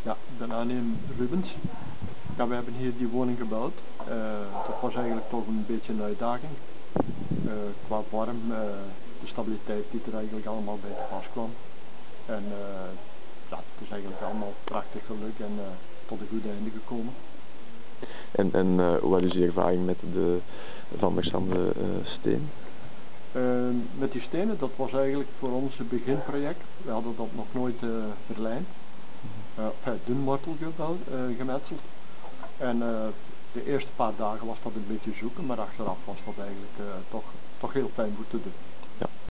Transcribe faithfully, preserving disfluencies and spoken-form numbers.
Ja, ik ben aanneem Rubens. Ja, we hebben hier die woning gebouwd. Uh, dat was eigenlijk toch een beetje een uitdaging. Uh, qua vorm, uh, de stabiliteit die er eigenlijk allemaal bij te pas kwam. En uh, ja, het is eigenlijk allemaal prachtig gelukt en uh, tot een goed einde gekomen. En, en uh, wat is je ervaring met de Van der Sande uh, steen? Uh, met die stenen, dat was eigenlijk voor ons een beginproject. We hadden dat nog nooit uh, verlijnd. Uh, enfin, dunmortel gebouwd, uh, gemetseld. En uh, de eerste paar dagen was dat een beetje zoeken, maar achteraf was dat eigenlijk uh, toch, toch heel fijn goed te doen.